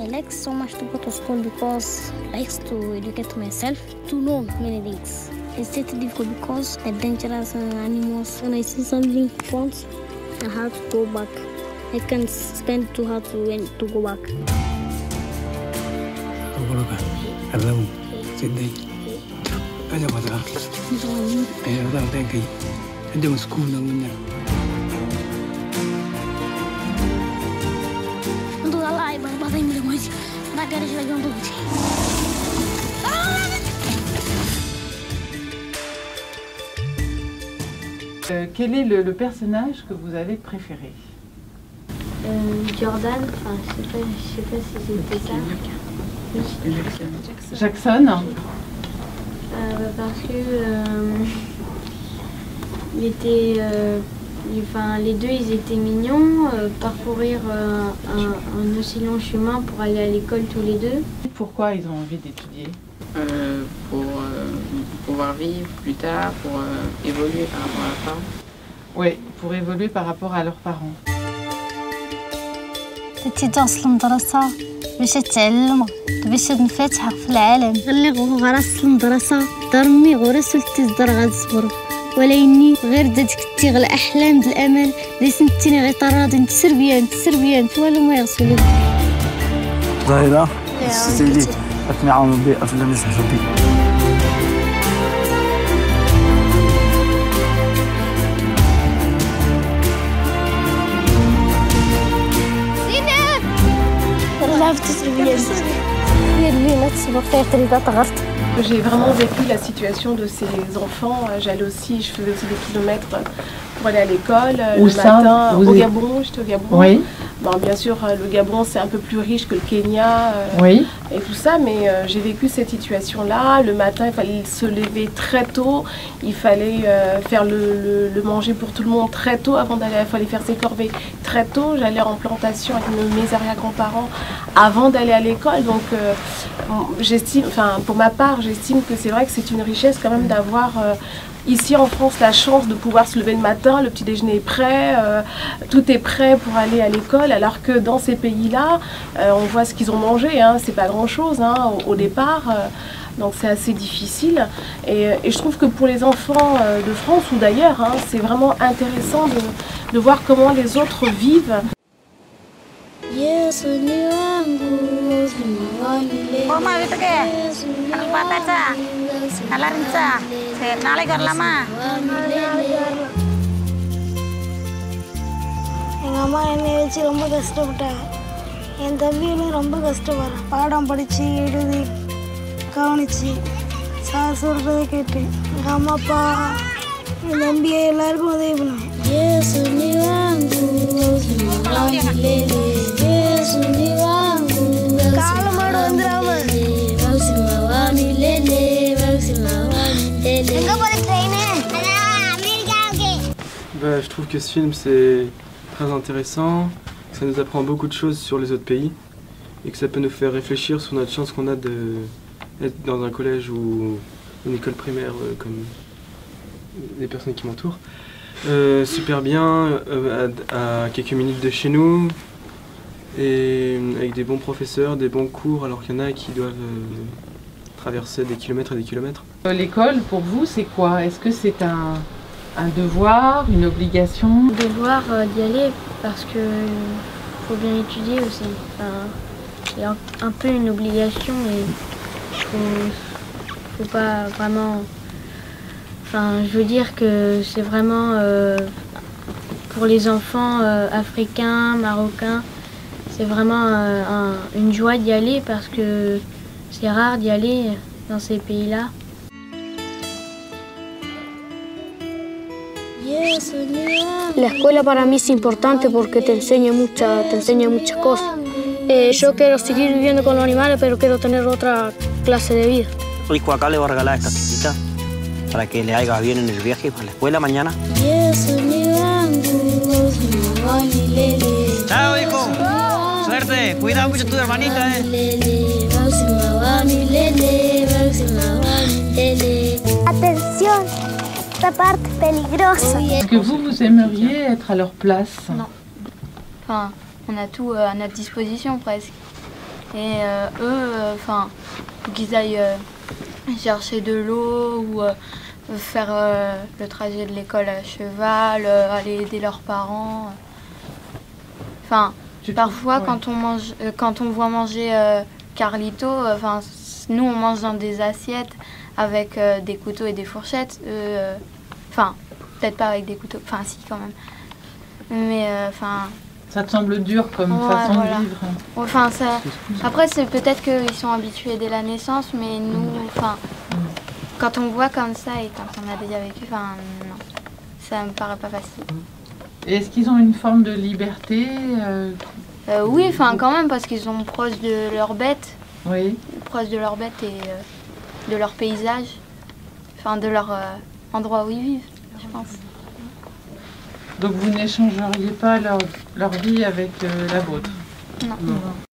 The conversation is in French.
I like so much to go to school because I like to educate myself to know many things. It's difficult because the dangerous animals. When I see something once, I have to go back. I can't spend too hard to go back. Hello, Sydney. Bây giờ sao? Em đang đang kỳ. Anh đang school đang nha. Untuk Allah, bapak ini bilang aja. Nak ada lagi untuk itu. Quel est le personnage que vous avez préféré? Jordan, enfin, je sais pas si c'était ça. Jackson. Parce que il était, les deux ils étaient mignons, parcourir un aussi long chemin pour aller à l'école tous les deux. Pourquoi ils ont envie d'étudier? Pour pouvoir vivre plus tard, pour évoluer par rapport à leurs parents. Oui, pour évoluer par rapport à leurs parents. تدرس المدرسة باش تعلم باش تنفتح في العالم. غير غرس المدرسة درمي غرس ولتزدر غاد الصبر وليني غير داتك تيغ الأحلام د الأمل اللي سنتيني غير طرادين تسربيان والو ما يغسلو. ظاهرة ستيلي أتمع بأفلام الحبي. J'ai vraiment vécu la situation de ces enfants. Je faisais aussi des kilomètres pour aller à l'école. Le matin, au Gabon, j'étais au Gabon. Oui. Bon, bien sûr, le Gabon, c'est un peu plus riche que le Kenya oui. Et tout ça, mais j'ai vécu cette situation-là. Le matin, il fallait se lever très tôt. Il fallait faire le manger pour tout le monde très tôt. Avant d'aller, il fallait faire ses corvées très tôt. J'allais en plantation avec mes arrière-grands-parents avant d'aller à l'école. Donc, pour ma part, j'estime que c'est vrai que c'est une richesse quand même d'avoir... ici en France, la chance de pouvoir se lever le matin, le petit déjeuner est prêt, tout est prêt pour aller à l'école, alors que dans ces pays-là, on voit ce qu'ils ont mangé, hein, c'est pas grand-chose au départ, donc c'est assez difficile. Et je trouve que pour les enfants de France ou d'ailleurs, c'est vraiment intéressant de voir comment les autres vivent. எங்கள் அம்மா என்னை வச்சு ரொம்ப கஷ்டப்பட்டாங்க. என் தம்பியும் ரொம்ப கஷ்டப்படுறான். பாடம் படித்து எழுதி கவனித்து சார் சொல்கிறத கேட்டு எங்கள் அம்மா அப்பா என் தம்பியை எல்லாருக்கும் உதவி பண்ணுவேன். காலமாடு வந்துடாம Je trouve que ce film c'est très intéressant, que ça nous apprend beaucoup de choses sur les autres pays et que ça peut nous faire réfléchir sur notre chance qu'on a d'être dans un collège ou une école primaire comme les personnes qui m'entourent. Super bien, à quelques minutes de chez nous et avec des bons professeurs, des bons cours alors qu'il y en a qui doivent traverser des kilomètres et des kilomètres. L'école pour vous c'est quoi? Est-ce que c'est un devoir, une obligation? Devoir d'y aller parce que faut bien étudier aussi. C'est un peu une obligation et faut pas vraiment... je veux dire que c'est vraiment pour les enfants africains, marocains, c'est vraiment une joie d'y aller parce que c'est rare d'y aller dans ces pays-là. La escuela para mí es importante porque te enseña muchas cosas. Yo quiero seguir viviendo con los animales, pero quiero tener otra clase de vida. Rico acá le va a regalar esta cajita para que le haga bien en el viaje para la escuela mañana. Chao, hijo. Suerte. Cuida mucho a tu hermanita, Atención. Esta parte peligrosa. Est-ce que vous aimeriez être à leur place? Non. Enfin, on a tout à notre disposition presque. Et eux, enfin, faut qu'ils aillent chercher de l'eau ou faire le trajet de l'école à cheval, aller aider leurs parents. Enfin, parfois quand on voit manger Carlito, enfin, nous on mange dans des assiettes avec des couteaux et des fourchettes. Enfin, peut-être pas avec des couteaux, enfin si quand même. Mais enfin. Ça te semble dur comme façon de vivre. Enfin, ça. Après, c'est peut-être qu'ils sont habitués dès la naissance, mais nous, enfin, quand on voit comme ça et quand on a déjà vécu, enfin, non, ça me paraît pas facile. Et est-ce qu'ils ont une forme de liberté Oui, enfin, quand même, parce qu'ils sont proches de leurs bêtes. Oui. Proches de leurs bêtes et de leur paysage, enfin, de leur endroit où ils vivent, je pense. Donc vous n'échangeriez pas leur vie avec la vôtre? Non.